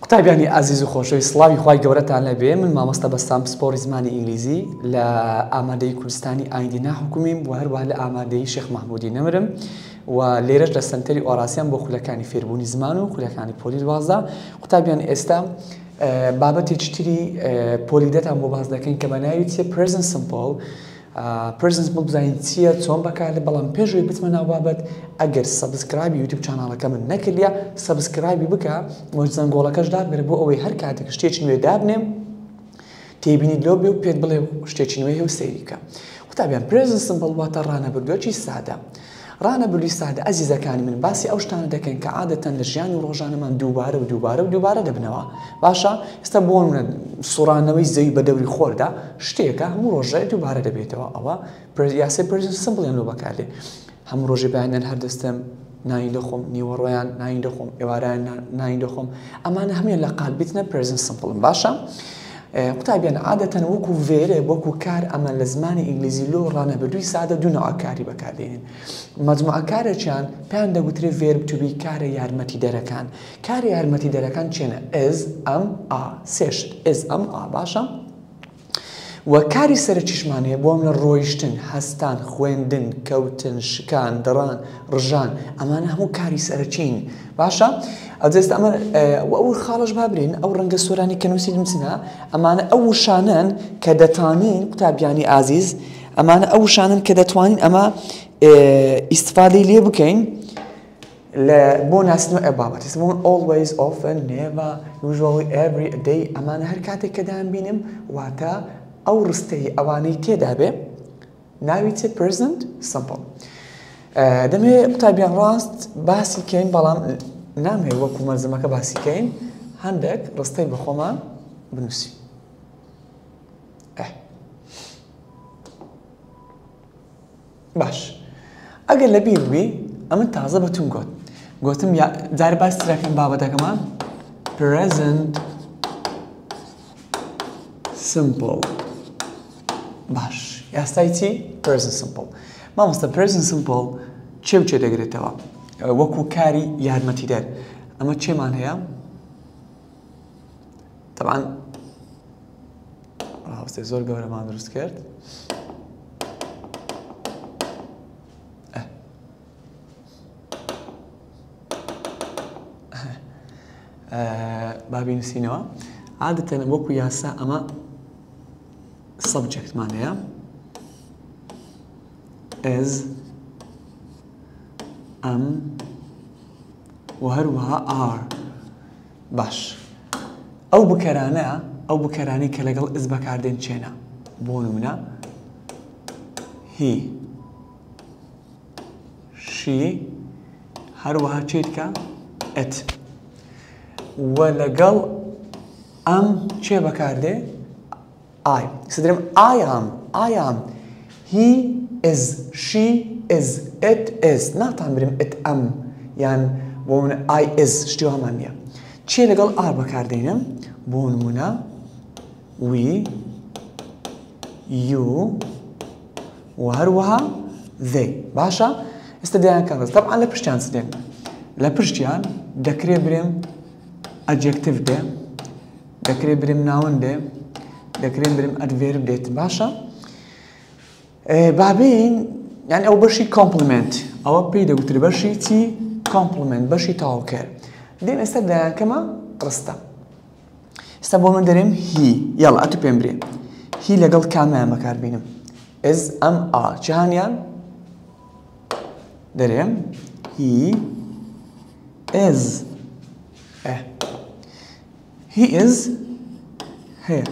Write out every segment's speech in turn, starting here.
قوتابیانی عزیز و خۆشەوی سڵاوی خوای گەورەتان لەبێ من مامۆستا بەستام پسپۆری زمانی ئینگلیزی لە ئامادەی کوردستانی ئایندی ناحکومیم و هەروەها لە ئامادەی شێخ مەحموودی نەمرم و لێرەش لە سەنتەری ئۆراسیان بۆ خولەکانی فێربوونی زمان و خولەکانی پۆلی 12 قوتابیان ئێستا بابەتێکی تری پۆلی دەتان بۆ باز دەکەین کە بەناوی چیە پرزنت سمپڵ پرزنت سمپڵ بزانین چییە چۆن بەکارێت بەڵام پێشەوەی بچمە ناو بابەت ئەگەر سەبسکرایبی یوتیوب چاناڵەکە من نەکردیا سەبسکرایبی بکە و زەنگۆڵەکەش دابێت بۆ ئەوەی هەر کاتێک شتێکی نوێ دابنێم تێبینیت لۆ بێ و پێت بڵێ شتێکی نوێ هێ و سەیریکە قوتابیان پرزنت سمپڵ واتە ڕانەبردووەکی سادە ڕانەبردووی سادە ئەزیزەکانی من باسی ئەو شتانە دەکەین کە عادەتەن لە ژیانی ڕۆژانەمان دووبارە دەبنەوە باشە ئێستا بۆ سوڕانەوەی زەوی بە دەوری خۆردا شتێکە هەموو ڕۆژە دووبارە دەبێتەوە ئەوە یاسێ پرزنت سمپڵیان لۆ بەکاردێ هەموو ڕۆژێ بەیانیان هەردەستم ناین دەخۆم نیوەڕۆیان ناین دەخۆم ئێوارایان ناین دەخۆم ئەمانە هەمویان لە قالبیتنە پرزنت سمپڵن باشە قوتابیان عادەتەن وەکو فێرە وەکو کار ئەمە لە زمانی ئینگلیزی لۆ ڕانەبردووی سادە دوو نەوع کاری بەکاردێنن مەجموعە کارێکیان پێیان دەگوترێت ڤێرب تو بی کارە یارمەتیدەرەکان کارە یارمەتیدەرەکان چێنە ئز ئەم ئا سێشت ئز ئەم ئا باشە و کاری سەرچیشمانەیە بۆم لە ڕۆیشتن هەستان خوێندن کەوتن شکان دەڕان ڕژان ئەمانە هەموو کاری سەرچین باشە ئەجێست ئەمە ئەو خاڵش بابرین ئەو ڕەنگە سۆرانی کە نووسی دمچنە ئەمانە ئەو وشانن کە دەتوانین قوتابیانی ئازیز ئەمانە ئەو وشانن کە دەتوانین ئەمە ئیستفادەی لێ بکەین بۆ ناسنەوە ئەو بابەت always often never usually every day ئەمانە هەر کاتێک کە دابینم واتە ئەو ڕستەی ئەوانەی تێدا بێ ناوی چێ پرزنت سمپڵ دەمەوێت قوتابیان ڕاست باسی کەین بەڵام نامەوێت وەکو مەرزەمەکە باسی کەین هەندێک ڕستەی بە خۆمان بنووسین باش ئەگەر لە بیر بی ئەمە تازە بەتون گوتم جارە باسی ترەکەم بابەتەکەمان present simple باش یاستای چی present simple مامۆستا present simple چێ و چێ دەگرێتەوە وەکو کاری یارمەتیدەر ئەمە چێمان هەیە طبعا ڕاوستێ زۆر گەورەمان دروست کرد بابی نووسینەوە عادەتەن وەکو یاسا ئەمە سبجەکتمان هەیە is ئەم و هەروەها are باش ئەو بکەرانەی کە لەگەڵ is بەکاردێن چێنە بۆ نمونە he she هەروەها چێتکە it و لەگەڵ ئەم چێ بەکاردێ I سدرم I am he is she is it is ناتان بریم it am یان بۆ منە I is شتی هەمان نییە چێ لەگەڵ R بەکاردێنم بۆ نمونە we you و هەروەها they باشە ئێستا دەیانکەن ڕست طبعا لە پشتیان سدێن لە پشتیان دەکرێت برێم adjective دێ دەکرێت برێم ناون دێ دەکرێت بریم ئەدڤێرب دێت باشە بابین یعنی ئەو بەشی کۆمپلمنت ئەوە پێی دەگوتری بەشی چی کۆمپلمنت بەشی تاواوکەر دێن ئێستا دایانکەمە ڕستە ئێستا بۆ من دەرێم هی یاڵ ئەتو پێم برێ هی لەگەڵ کامیان بەکاربینم ئز ئەم ئا جیهانیان دەرێم هی ئز هی ئز هەیە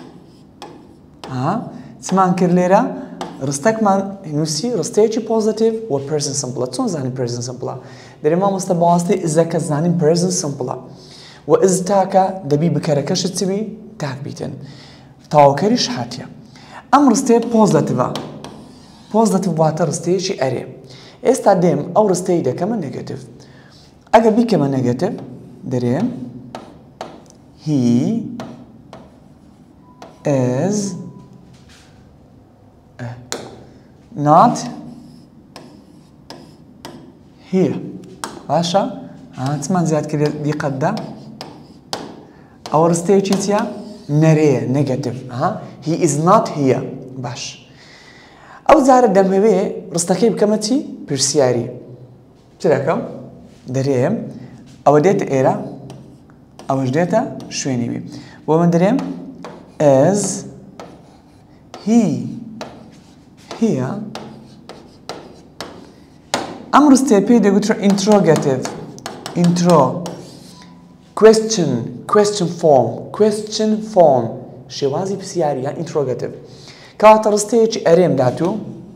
چمان کرد لێرە ڕستەکمان نووسی ڕستەیەکی پۆزیتیڤ و پرزنت سمپڵە چۆن زانین پرزنت سمپڵە دەرێ مامۆستا بەواسطەی ئزەکە زانین پرزنت سمپڵە و ئز تاکە دەبی بکەرەکەشت چبی تاک بیتن تاواوکەریش هاتیە ئەم ڕستەیە پۆزیتیڤ واتە ڕستەیەکی ئەرێ ئێستا دێم ئەو ڕستەیە دەکەمە نێگەتیڤ ئەگەر بیکەمە نێگەتیڤ دەرێم he is not here باشە چمان زیاد کرد دیقەتدا ئەوە ڕستەیەکی چیە؟ نەرەیە نێگاتیڤ. he is not here. باش ئەو جارە دەمەوێ ڕستەکەی بکەمە چی؟ پرسیاری. چ دەکەم؟ دەرێم ئەوە دێتە ئێرە ئەوەش دێتە شوێنی وی بۆ من دەرێم as he here ئەم ڕستەیە پێی دەگوترا interrogative intro question form شێوازی پرسیاری یا interrogative کەواتە ڕستەیەکی ئەرێم داتوو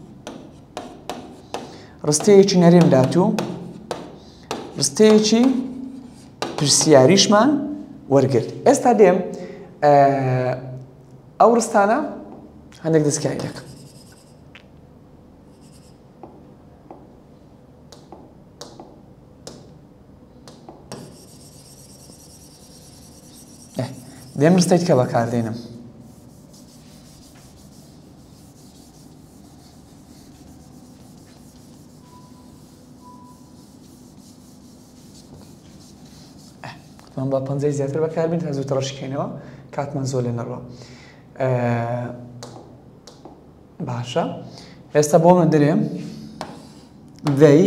ڕستەیەکی نەرێم داتوو ڕستەیەکی پرسیاریشمان وەرگرت. ئێستا دێم ئەو ڕستانە هەندێک دەستکاری دەکەم. دێم ڕستەیت کە بەکاردێنم. من با 50 زیاتر بەکاربین تا زووتر ڕشکەینەوە کاتمان زۆر لێ نەڕوە. باشە ئێستا بۆ من دەرێم they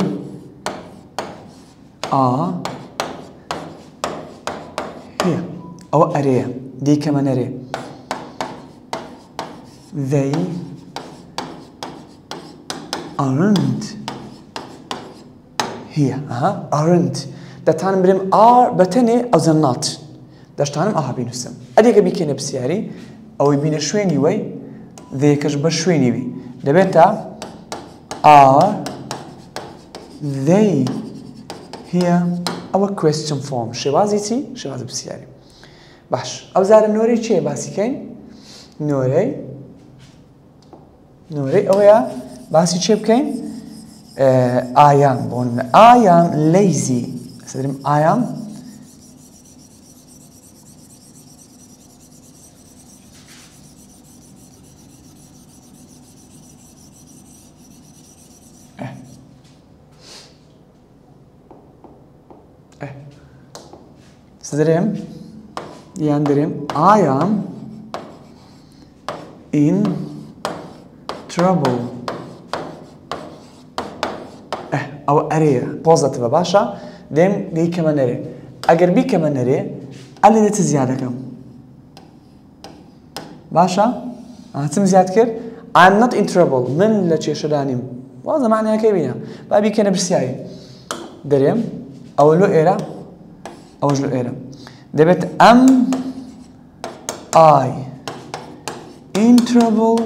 are here ئەوە ئەرەیە دیکەمە نەرێ they aren't here aren't دەتانم برێم are بەتەنێ ئەوزە not دەشتانم ئاها بینوسم ئەدێکە بیکەنە پرسیاری ئەوەی بینە شوێنی وەی دەیەکەش بە شوێنی وی دەبێتە are they here ئەوە question form شێوازی چی؟ شێوازی پرسیاری. باش ئەو زارە نۆرەی چیە باسیکەین؟ نۆرەی ئەوەیە باسی چێ بکەین؟ ئایان بۆن ئایان lazy سەدرم ئایان سەدرم یان دەرێم I am in trouble. ئەوە ئەرەیە پۆزەتیڤە باشە دێم بیکەمە نەرێ ئەگەر بیکەمە نەرێ ئەلێ دێتە زیادەکەم باشە چم زیاد کرد I am not in trouble من لە کێشەدانیم وازە معنیەکەی بینە با بیکەنە پرسیاری دەرێم ئەوە لۆ ئێرە ئەوەش لۆ ئێرە دەبێت am I in trouble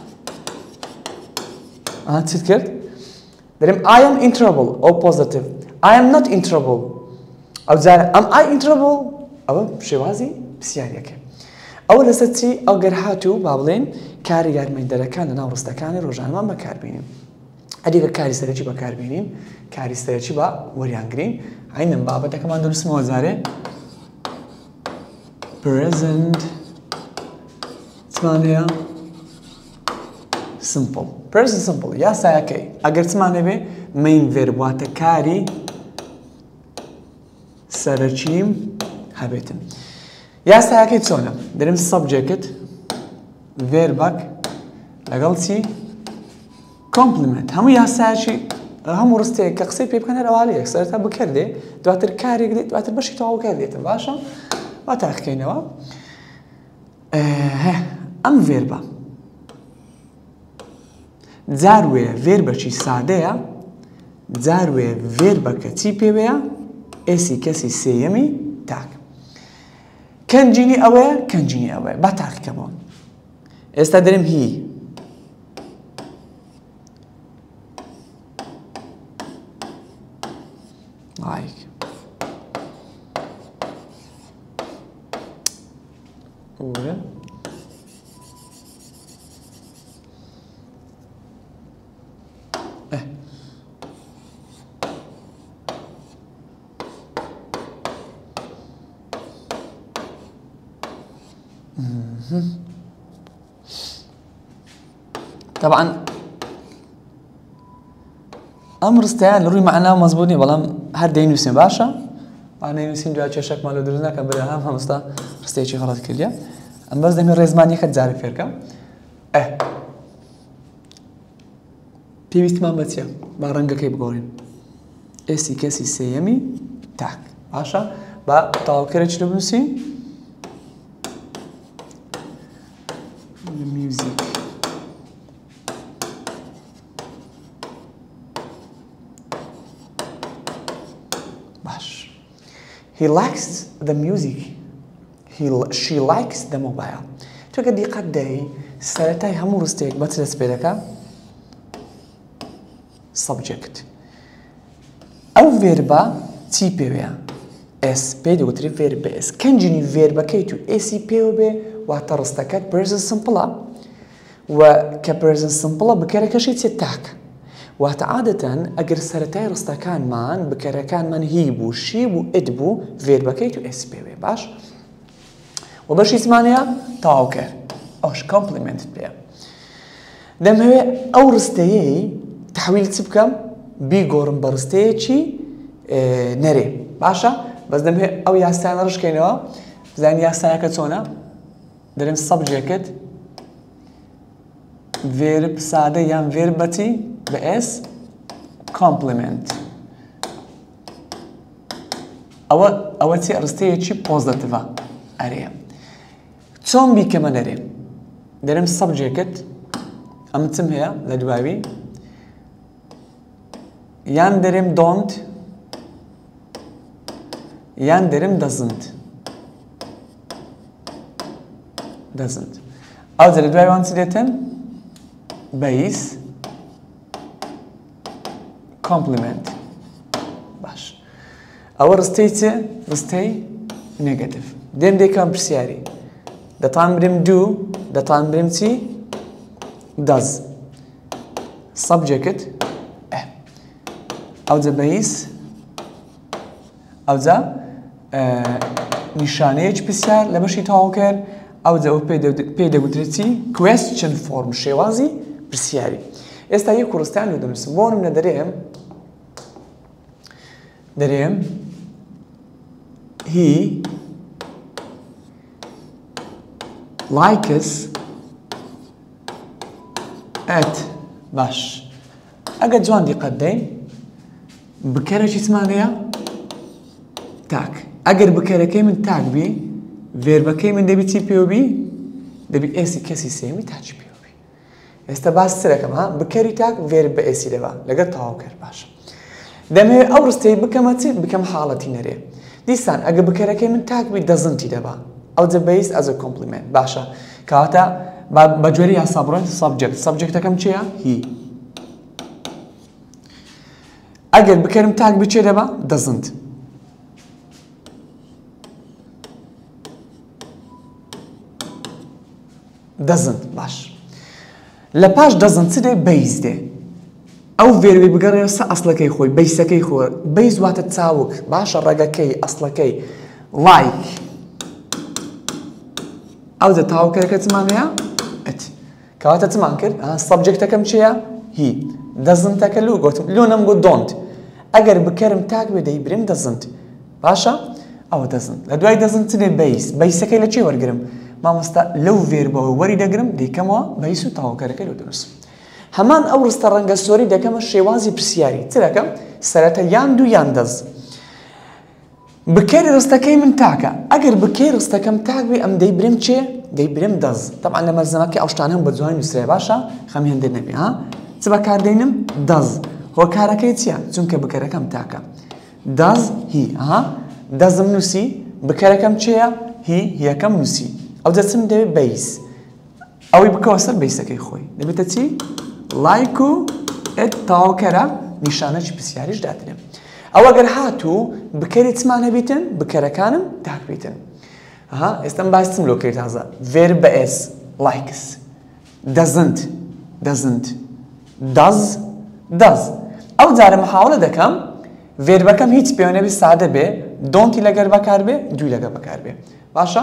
چیت کرد دەرێم I am in trouble ئەو پۆزەتیڤ I am not in trouble ئەو جارە am I in trouble ئەوە شێوازی پرسیاریەکە ئەوە لەسەر چی ئەگەر هاتوو با بڵێن کاری یارمەتیدەرەکان لە ناو ڕستەکانی ڕۆژانەمان بەکاربێنین ئەدیکە کاری سەرەکی بەکاربێنین کاری سەرەکی بە وەریانگرین عینەم بابەتەکەمان دروستمەوە جارێ present چمان هەیە simple present simple یاسایەکەی ئەگەر چمان هەبێ main verb واتە کاری سەرەکیم هەبێتن یاسایەکەی چۆنە دەرێم subject verbak لەگەڵ چی complement هەموو یاسایەکی هەموو ڕستەیە کە قسەی پێ بکەن هەر ئەوالەیە سەرەتا بکردێ دواتر کارێک دێت دواتر بەشی تەواو کردێتن باشە وا تاقیکەینەوە ئەم ڤێربە جار وێ ڤێربەکی سادەیە جار وێ ڤێربەکە چی پێوەیە ئێسی کەسی سێیەمی تاک کەنجینی ئەوەیە کەنجینی ئەوەیە با تاقیکەمەوە ئێستا دەرێم هی like oder طبعا ئەم ڕستەیان لە ڕووی مەعنا مەزبوط نیە بەڵام هەر دەینووسێن باشە معنی نووسین دوای چێشەکمان لە دروست ناکەم بەرەهام هەمووستا ڕستەیەکی غەڵەت کردیە ئەم بەس دەمێ ڕێزمانیەکەت جارە فێرکەم پێویستمان بە چییە با ڕەنگەکەی بگۆڕین ئێسی کەسی سێیەمی تاک باشە با تاواکەرێکی لە بنووسین میوزیک باش he likes the music she likes the mobile تو کە دیقەت دەی سەرەتای هەموو ڕستەیەک بە چ دەست پێ دەکا subject ئەو ڤێربە چی پێوەیە s پێی دەگوتری ڤێربە s کەنجنی ڤێربەکەی تو ئێسی پێوە بێ واتە ڕستەکەت present simple و کە present simple بکەرەکەشی چێت تاکە واتە عادەتەن ئەگەر سەرەتای ڕستەکانمان بکەرەکانمان هی بوو شی بوو ئت بوو ڤێربەکەی تو ئێسی پێوێ باش و بەشی چمانەیە تەواو کرد ئەوش کۆمپلیمنتت پێ دەمەوێ ئەو ڕستەیەی تحویل چ بکەم بیگۆڕم بە ڕستەیەکی نەرێ باشە بەس دەمەوێ ئەو یاسایانە ڕشکەینەوە بزانین یاسایەکە چۆنە دەرێم سەبجێکت ڤێرب سادە یان ڤێربەتی بە ئێس کۆمپلیمنت ئەوە چی ڕستەیەکی پۆزتیڤە ئەرێ چۆن بیکەمە نەرێ دەرێم سەبجێکت ئەم چم هەیە لە دواوی یان دەرێم don't یان دەرێم doesn't ئەو لە دوای وان چ دێتن base complement باش ئەوە ڕستەی چ ڕستەی نێگەتیڤ دێم دێکەم پرسیاری دەتوان برێم do دەتوان برێم چی does subject ئەوجا بەیس ئەوجا نیشانەیەکی پرسیار لە بەشی تەواو کرد ئەوجا ئەو پێی دەگوترێت چی question form شێوازی پرسیاری ئێستا یەک کوڕستان لێ دەنووسم بۆ نمونە دەرێم he likes it باش ئەگەر جوان دیقەت دەین بکەرەکی چمانەیە تاک ئەگەر بکەرەکەی من تاک بی ڤێربەکەی من دەبی چی پێوە دەبی ئێسی کەسی سێمی تاچی پێوە بی ئێستا باس چ دەکەم بکەری تاک ڤێرب بە ئێسی دەبا لەگەڵ تەواو کرد باشە دەمەوێت ئەو ڕستەی بکەمە چی بکەم حاڵەتی نەرێ دیسان ئەگەر بکەرەکەی من تاک بی دەزنتی دەبا ئەو جە بەیس ئەز کۆمپلیمنت باشە کەواتە بە جۆری یاسا بڕۆین سەبجێکتەکەم چییە هی ئەگەر بکەرم تاک بچێ دەبا دەزنت باش لە پاش دەزنت چ دێ بەیز دێ ئەو ڤێربی بگەڕێەوە سە ئەسڵەکەی خۆی بەیسەکەی خۆ بەیز واتە چاوک باشە ڕێگەکەی ئەسڵەکەی لایک ئەو دە تاواکەرەکە چمانەیە ئەت کەواتە چمان کرد سەبجێکتەکەم چییە هی دەزنتەکە لو گوتم لۆ نەمگو دۆنت ئەگەر بکەرم تاک بێ دەیبرێم دەزنت باشە ئەوە دەزنت لە دوای دەزنت چ دێ بەیسەکەی لە چی وەرگرم مامۆستا لەو ڤێربەوە وەری دەگرم دەیکەمەوە بەیس و تاواکەرەکەی لۆ دەنووسم هەمان ئەو ڕستە ڕەنگە سۆری دەکەمە شێوازی پرسیاری چ دەکەم سەرەتە یان دوو یان دەز بکەری ڕستەکەی من تاکە ئەگەر بکەی ڕستەکەم تاک بێ ئەم دەیبرێم چێ دەیبرێم دەز طبعا لە مەرزەمەکەی ئەو شتانە بە جوانی نووسرێ باشە خەمی هەندێک نەبێ چ بەکاردێنم دەز هۆکارەکەی چییە چونکە بکەرەکەم تاکە دەز هی دەزم نووسی بکەرەکەم چێە هیەکەم نووسی ئەو دەچم دەوێت بەیس ئەوەی بکەوە سەر بەیسەکەی خۆی دەبێتە چی لایک و ئێت تاواکەرە نیشانەی پرسیاریش دادرێم ئەوە گەر هاتوو بکەری چمانە بیتن بکەرەکانم تاک بیتن ئێستم باسم لۆ کرد تازە ڤێرب بە ئێس likes doesn't does ئەو جارە محاوڵە دەکەم ڤێربەکەم هیچ پێوەنەبی سادە بێ دۆنتی لەگەر بەکار بێ دوی لەگەر بەکار بێ باشە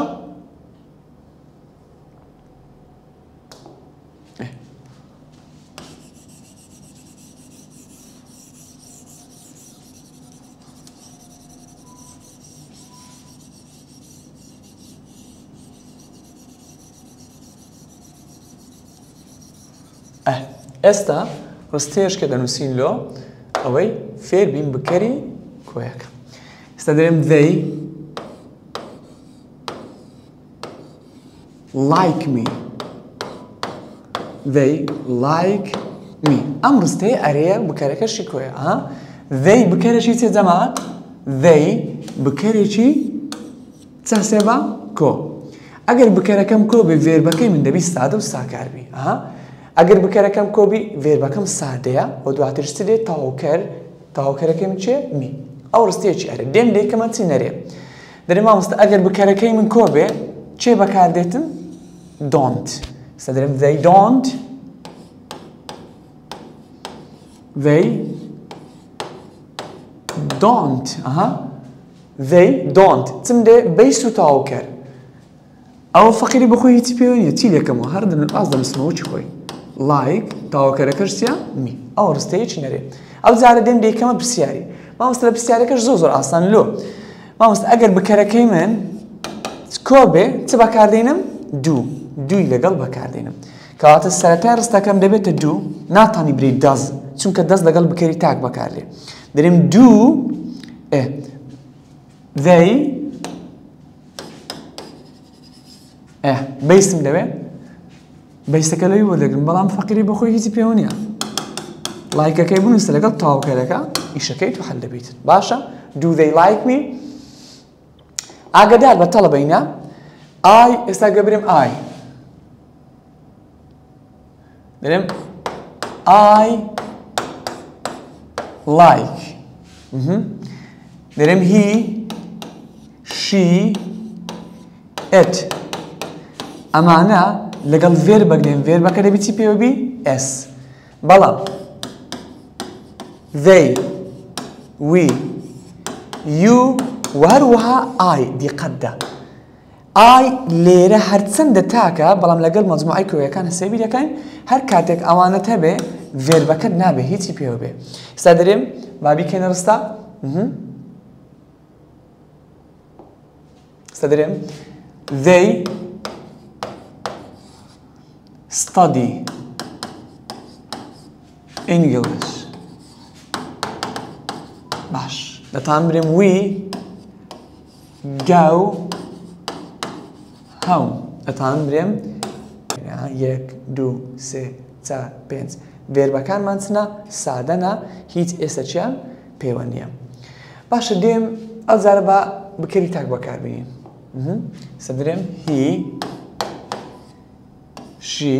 ئێستا ڕستەیەش کە دەنووسین لۆ ئەوەی فێر بین بکەری کۆیەکە. ئێستا دەرێم they like me. They like me. ئەم ڕستەیە ئەرەیە بکەرەکەشی کۆیە. they بکەرێکی چێ جەماعەت؟ they بکەرێکی چاسێبە کۆ. ئەگەر بکەرەکەم کۆ بێ ڤێربەکەی من دەبی سادە و ساکاربی. ئەگەر بکەرەکەم کۆبی ڤێربەکەم سادەیە و دواتر چ دێت تاوکەرەکەی من چێ؟ می. ئەو ڕستەیەکی ئەرێ. دێم دەیکەمە چی نەرێ؟ دەرێ مامۆستا ئەگەر بکەرەکەی من کۆ بێ چێ بەکاردێتن؟ don't. ئێستا دەرێم they don't. They don't. They don't. چم دێ بەیس و تاوکەر. ئەوە فەقیری بەخۆی هیچی پێوە نییە. چی لێکەمەوە؟ هەر ئاز دەنووسمەوە چی خۆی؟ like تاوکەرەکەش چیە؟ می. ئەو ڕستەیەکی نەرێ. ئەو جارە دێم دەیکەمە پرسیاری. مامۆستا لە پرسیارەکەش زۆر ئاسان لۆ. مامۆستا ئەگەر بکەرەکەی من کۆ بێ چ بەکاردێنم؟ do. دوی لەگەڵ بەکاردێنم. کەواتە سەرەتای ڕستەکەم دەبێتە do، ناتانی بری does، چونکە does لەگەڵ بکەری تاک بەکاردێ. دەرێم do they بەیسم دەوێ بەیسەکە لەوی وەردەگرم، بەڵام فەقیری بەخۆی هیچی پێوە نییە. لایکەکەی بنووسە لەگەڵ تاوکەرەکە ئیشەکەی تو حەل دەبیت. باشە؟ do they like me؟ ئاگادار بە تەڵەبەینە I ئێستا گەبرێم I. دەرێم I like. دەرێم he she it. ئەمانە لەگەڵ ڤێربەک دێن. ڤێربەکە دەبی چی پێوەبی؟ s. بەڵام they we you و هەروەها I دیقەتدا. I لێرە هەرچەندە تاکە بەڵام لەگەڵ مەجموعەی کۆیەکان هەسێبی دەکەین هەر کاتێک ئەوانەت هەبێ ڤێربەکەت نابێ هیچی پێوە بێ. ئێستا دەرێم با بیکەینە ڕستە. ئێستا دەرێم they study English. باش. دەتوان برێم we go home. دەتوان برێم 1 2 3 4 5 ڤێربەکانمان چنە سادەنە هیچ ئێسەچیان پێوە نییە. باشە دێم ئەو جارە بە بکەری تاک بەکاربێنین. سەدرێم he she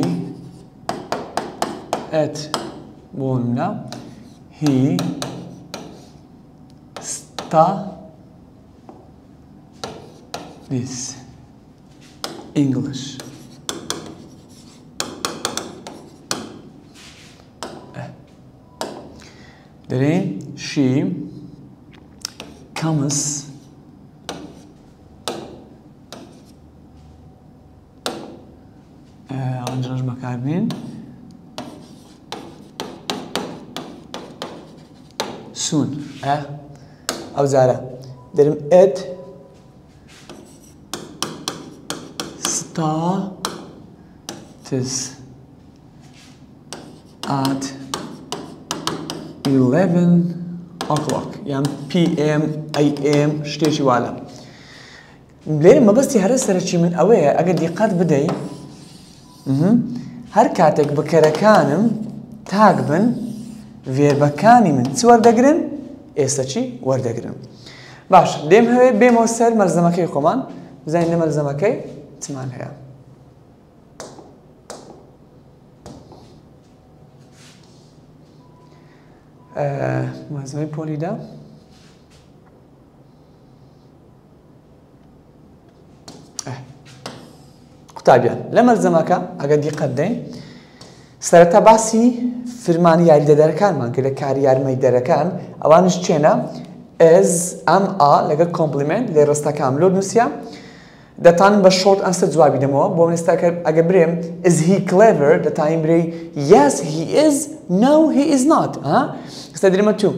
it بۆ نمونە he studies English. دەرێن she comes ئەنجڕژ بەکاربێن soon. ئەو جارە دەرم it starts at 11 o'clock. یان PM AM شتێکی واڵە. لێرە مەبەستی هەرە سەرەکی من ئەوەیە ئەگەر دیقەت بدەی هەر کاتێک بکەرەکانم تاک بن ڤێربەکانی من چ وەردەگرن؟ ئێستا چی وەردەگرن. باش دێم هەوێ بێمەوە سەر مەرزەمەکەی خۆمان بزانین لە مەرزەمەکەی چمان هەیە. مەرزەمەی پۆلیدا قوتابیان لە مەرزەمەکە ئەگەر دیقەت دەین سەرەتا باسی فرمانی یاریدەدەرەکانمان کرد لە کاری یارمەتیدەرەکان ئەوانش چێنە is ئەم لەگەڵ کۆمپلیمنت لێ ڕستەکان لۆ نووسە دەتوانم بە شۆرت ئەنسەر جوابی دەمەوە بۆ من ئێستا ئەگەر برێم is he clever دەتوانین برێ yes he is no he is not. ئێستا درێمە تو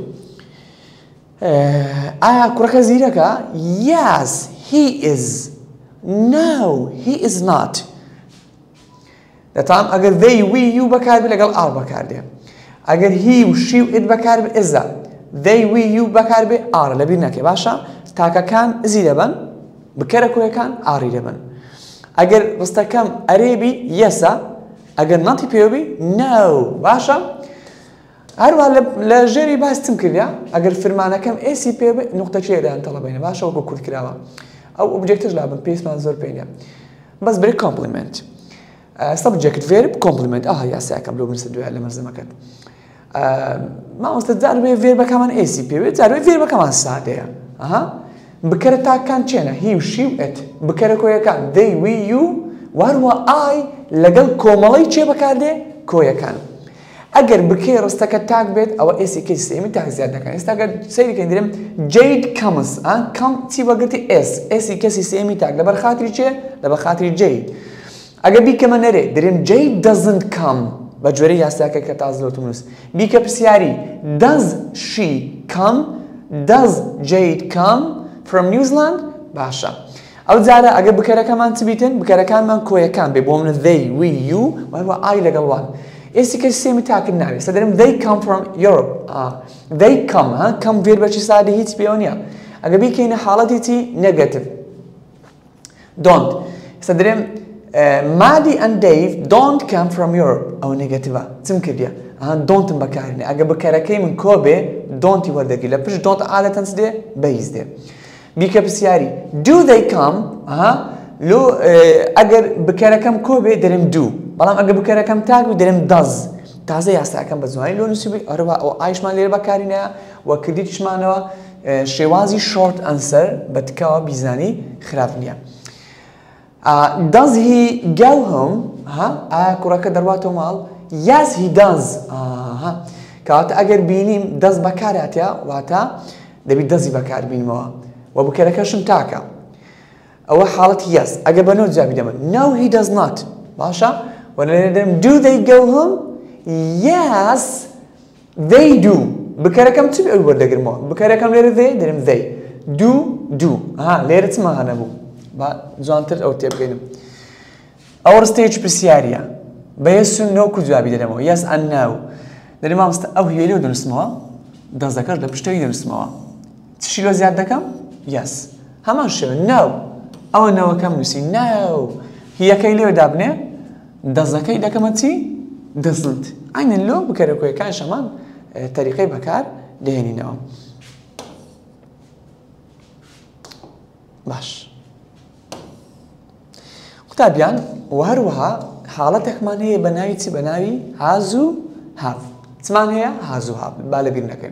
ئایا کوڕەکە زیرەکە؟ yes he is no he is not. دەتوانم ئەگەر they we you بەکاربێ لەگەڵ r بەکاردێ ئەگەر he و she و it بەکاربێ ئێزا they we you بەکاربێ r لەبیر نەکەی باشە تاکەکان زی دەبن بکەرە کۆیەکان ئاری دەبن ئەگەر ڕستەکەم ئەرێبی یەسە ئەگەر نەتی پێوەبی no باشە هەروە لە ژێری باستم کردیا ئەگەر فرمانەکەم ئێسی پێبێ نوقتەچێ لایەن تەڵەبێنە باشە وەکو کورت کراوە ئەو ئوبجێکتش لابن پێویستمان زۆر پێ نییە بەس بری کۆمپلیمنت سەبجێکت فێر کۆمپلیمنت یاسایەکەم لۆ بنووسە دوای لە مەرزەمەکەت مامۆستا جاربێ فێربەکەمان ئێسی پێوێت جاربێ فێربەکەمان سادەیە بکەرە تاکان چێنە he و she و it بکەرە کۆیەکان they we you وهەروە I لەگەڵ کۆمەڵەی چێ بەکاردێ کۆیەکان ئەگەر بکەی ڕستەکە تاک بێت ئەوە ئێسی کەی سێمی تاک زیاد دەکەن ئێستا ئەگەر سەیریکەین دەرێم Jade comes کەم چی وەگرتی ئێسی کەسی سێمی تاک لەبەر خاتری چێ لەبەر خاتری Jade ئەگەر بیکەمە نەرێ دەرێم Jade doesn't come بە جۆرەی یاساکە کە تازەوتم نووس بیکە پرسیاری does she come does Jade come from New Zealand باشە ئەو جارە ئەگەر بکەرەکەمان چ بیتن بکەرەکانمان کۆیەکان بێ بۆ منە they we you وهەروە I لەگەڵ وان ئێسی کەسی سێمی تاکرد ناوێت سە دەرێم they come from Europe they come come فێر بەچی سادە هیچ پێوە نییە ئەگەر بیکەینە حاڵەتی چی negative don't سە دەرێم Maddie and Dave don't come from Europe ئەو نێگەتیڤە چم کردیە دۆنتم بەکارێنێ ئەگەر بکەرەکەی من کۆ بێ دۆنتی وەردەگری لە پشت دۆنت عادەتەن دێ بەیز دێ بیکە پرسیاری do they come لۆ ئەگەر بکەرەکەم کۆ بێ دەرێم do بەڵام ئەگەر بکەرەکەم تاک بێ دەرێم does تازە یاساکەم بە جوانی لۆ نووسیبی ئەوە ئەو ئایشمان لێرە بەکارینەیە وە کردیتیشمانەوە شێوازی short answer بە تکاوە بیزانی خراپ نییە does he go home ئایا کوڕەکە دەڕواتەوە ماڵ yes he does کەواتە ئەگەر بینیم دەست بەکاراتیا واتە دەبی دەزی بەکار بینمەوە و بکەرەکەشم تاکە ئەوە حاڵەتی yes ئەگەر بە نۆ جوابی دەمن no he does not باشە وەلێرە دەرێم do they go home yes they do بکەرەکەم چ ئەوی وەردەگرمەوە بکەرەکەم لێرە دەرێم they do لێرە چما هەنەبوو جوانتر ئەو تێبگەینم ئەو ڕستەیەکی پرسیاریە بە yes و no کو جوابی دەدەمەوە yes and no دەرێم مامۆستا ئەو هیوێ لێو دەنووسمەوە دەستەکەش لە پشتەوەی دەنووسمەوە چی لۆ زیاد دەکەم yes هەمان شێوە no ئەوە نەوەکەم نووسی no هیەکەی لێو دابنێ دەستەکەی دەکەمە چی doesn't ئاینەن لۆ بکەرە کۆیەکان شەمان تەریقەی بەکار دەهێنینەوە باش قوتابیان و هەروەها حاڵەتێکمان هەیە بە ناوی چی بە ناوی has و have چمان هەیە has و have با لەبیر نەکەین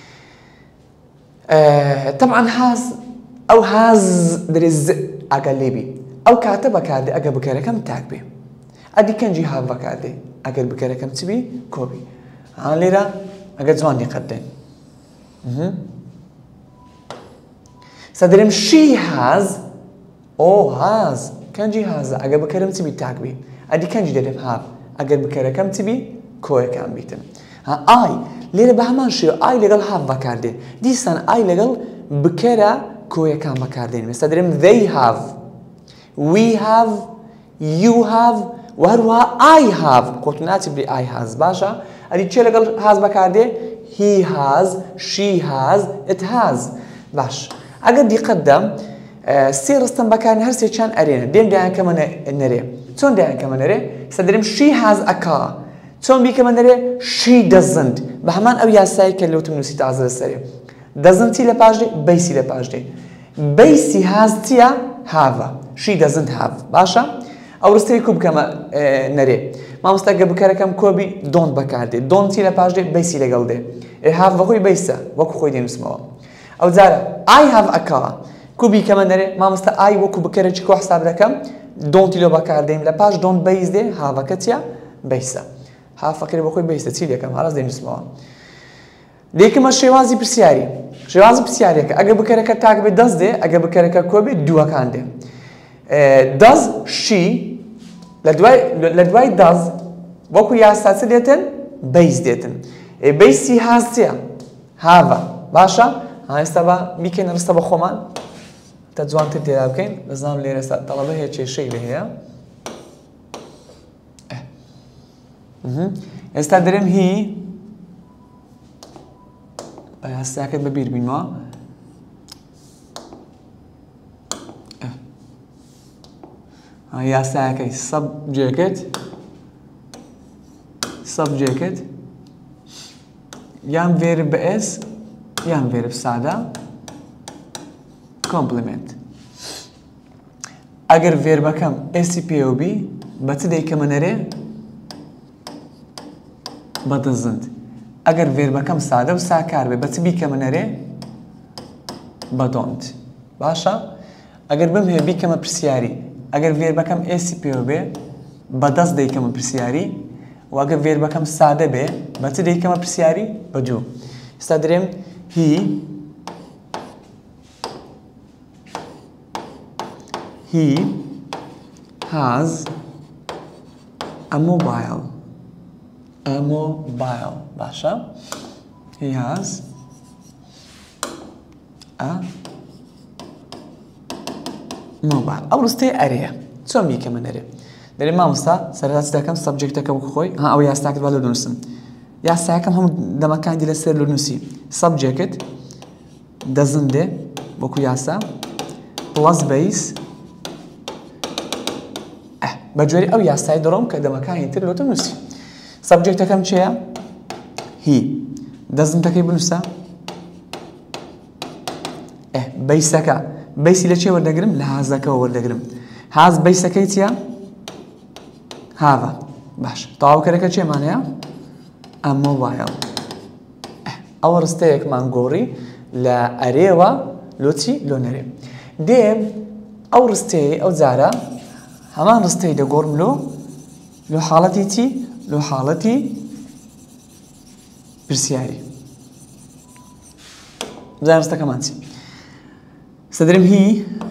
طبعا has ئەو has دەرێ ئەگەر لێبی ئەو کاتە بەکاردێ ئەگەر بکەرەکەم تاک بێ ئەدی کەنجی have بەکاردێ ئەگەر بکەرەکەم چ بی کۆبی لێرە ئەگەر جوان دیقەت دێن سە دەرێم she has has کەنجی هازە ئەگەر بکەرم چ بی تاک بی ئەدی کەنجی دەرێم have ئەگەر بکەرەکەم چ بی کۆیەکان بیتن I لێرە بە هەمان شێوە I لەگەڵ have بەکاردێ دیسان I لەگەڵ بکەرە کۆیەکان بەکاردێن ئێستا دەرێم they have we have you have و هەروەها I have خۆت ناچی بری I has باشە ئەدی چێ لەگەڵ has بەکاردێ he has she has it has باش ئەگەر دیقەت دەم سێ ڕستم بەکارن هەر سێکیان ئەرێنە دێم دایانکەمە نەرێ چۆن دایانکەمە نەرێ ئێستا دەرێم she has a car چۆن بیکەمە نەرێ she doesn't بە هەمان ئەو یاسایی کە لەوتم نووسی تازە لەسەرێ doesn't چی لە پاش دێ بەیسی لە پاش دێ بەیسی has چییە have she doesn't have باشە ئەو ڕستەی کو بکەمە نەرێ مامۆستا گە بکەرەکەم کۆبی don't بەکاردێ don't چی لە پاش دێ بەیسی لەگەڵ دێ have بەخۆی بەیسە وەکو خۆی دێنووسمەوە ئەو جارە I have a car کوبی کەمە نەرێ مامۆستا I وەکو بکەرەی کۆ حساب دەکەم دۆنتی لۆ بەکاردێم لە پاش دۆنت بەیس دێ هاڤەکە چیە بەیسە ها فەقیر بەخۆی بەیسە چی دەکەم هەڵاس دێنووسمەوە دیکەمە شێوازی پرسیاری شێوازی پرسیارێکە ئەگەر بکەرەکە تاک بێ دەست دێ ئەگەر بکەرەکە کۆ بێ دووەکان دێ does she لە دوای does وەکو یاستا چ دێتن بەیس دێتن بەیسی has چیە هاڤە باشە ئێستا بە بیکەین ڕستە بە خۆمان تا جوانتر تێدا بکەین دەزانم لێرە ئێستا تەڵەبە هەیە کێشەی لێ هەیە ئێستا دەرێم هی هەستاکەت بەبیر بینەوە یاساکەی سەبجێکت یان verb بە s یان verb سادە complement ئەگەر verbەکەم سی پێوە بی بە چ دەیکەمە نەرێ بە دەزند ئەگەر verbەکەم سادە و ساکار بێ بە چ بیکەمە نەرێ بە don't باشە ئەگەر بم هەیە بیکەمە پرسیاری ئەگەر verbەکەم سی پێوە بێ بە دەست دەیکەمە پرسیاری و ئەگەر verbەکەم سادە بێ بە چ دەیکەمە پرسیاری بە جوو ئێستا دەرێم he has a mobile باشە he has a mobile ئەو ڕستەی ئەرەیە چۆن بیکەمە نەرێ دەرێ مامۆستا سەرەتا چ دەکەم سەبجێکتەکە وەکو خۆی ئەو یاستاکت وا لە نووسم یاساکەم هەموو دەمەکانی لەسەر لە نووسی سەبجێکت دەزندێ وەکو یاسا پڵەس بەیس بە جۆری ئەو یاسای دەڕۆم کە دەمەکانی تر لۆتە نووسی سەبجێکتەکەم چییە؟ هی دەزندەکەی بنووسە بەیسەکە بەیسی لە چێ وەردەگرم؟ لە هازەکەەوە وەردەگرم هاز بەیسەکەی چییە؟ هاڤە باش تەواوکەرەکە چێمانەیە؟ ئە مۆبایل ئەوە ڕستەیەکمان گۆڕی لە ئەرێوە لۆچی لۆ نەرێ دێم ئەو ڕستەیە ئەو جارە هەمان ڕستەی دەگۆڕم لۆ حاڵەتی چی؟ لۆ حاڵەتی پرسیاری بزانین ڕستەکەمان چی؟ سەدرم هی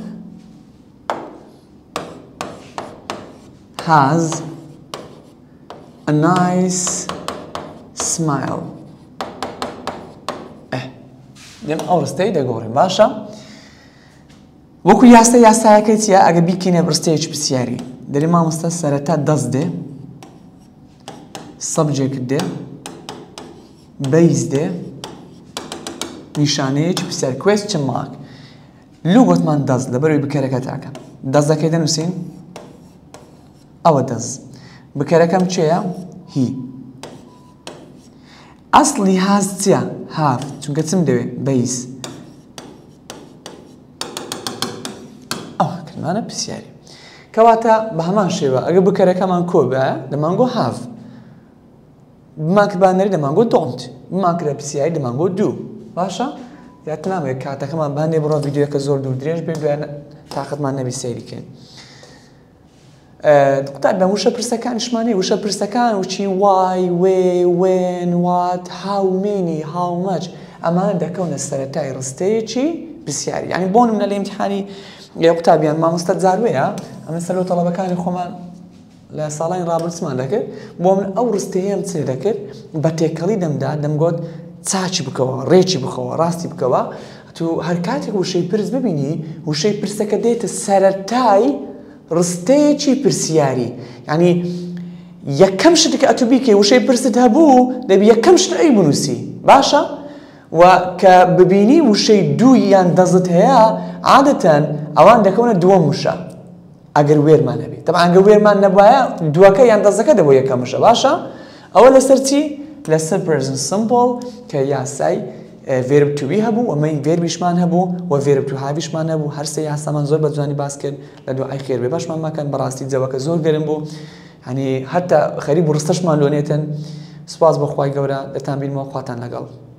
has a nice smile دێم ئەو ڕستەی دەگۆڕین باشە وەکو یاسایەکەی چیە ئەگە بیکەینە ڕستەیەکی پرسیاری دەرێ مامۆستا سەرەتا دەست دێ سەبجێکت دێ بەیس دێ نیشانەیەکی پرسیاری question mark لو گوتمان دەست لەبەرەوەی بکەرەکە تاکە دەستەکەی دەنووسین ئەوە دەست بکەرەکەم چێە؟ هی ئەسڵی هاز چییە؟ هاف چونکە چم دەوێ؟ بەیس ئەوە کلمانە پرسیاری کەواتە بە هەمان شێوە ئەگەر بکەرەکەمان کۆ بە دەمانگۆ هاف بماکربانەری دەمانگۆ دۆنت بماکرە پرسیاری دەمانگۆ دوو باشە؟ زیاتر نامەوێت کاتەکەمان بانێ بڕۆ ڤیدیۆکە زۆر دوور درێژ بێ دوایانە تاقەتمان نەبی سەیریکەین قوتار بە وشە پرسەکانیشمانی وشە پرسەکان وچی why, where, when, what, how many, how much ئەمانە دەکەونە سەرەتای ڕستەیەکی پرسیاری یعنی بۆ نمونە لە ئیمتحانی قوتابیان مامۆستا جاروەیە ئەمە سەرۆ تەڵەبەکانی خۆمان لە ساڵانی ڕابردوومان دەکرد بۆ من ئەو ڕستەیەم چێ دەکرد بە تێکەڵی دەمدا دەمگوت چاچی بکەوە ڕێکی بخەوە ڕاستی بکەوە تو هەر کاتێک وشەی پرس ببینی وشەی پرسەکە دێتە سەرەتای ڕستەیەکی پرسیاری یعنی یەکەم شتێکە ئەتو بیکەی وشەی پرست هەبوو دەبی یەکەم شت ئەی بنووسی باشە و کە ببینی وشەی دوو یان دەزت هەیە عادەتەن ئەوان دەکەونە دووەم وشە ئەگەر وێرمان هەبێت تەبعاً ئەگەر وێرمان نەبوایە دووەکە یان دەزەکە دەبوو یەکەم وشە باشە ئەوە لەسەر چی؟ لەسەر present simple کە یاسای verb to be هەبوو ئەمەی verbیشمان هەبوو و verb to haveیشمان هەبوو هەر سێ یاسامان زۆر بەجوانی باس کرد لە دوعای خێر بێ باشمان ماکەن بەڕاستی جەوەکە زۆر گەرم بوو هەنی هەتا خەریب و ڕستەشمان لۆنێتن سوپاس بەخوای گەورە دەتان بینمەوە خواتان لەگەڵ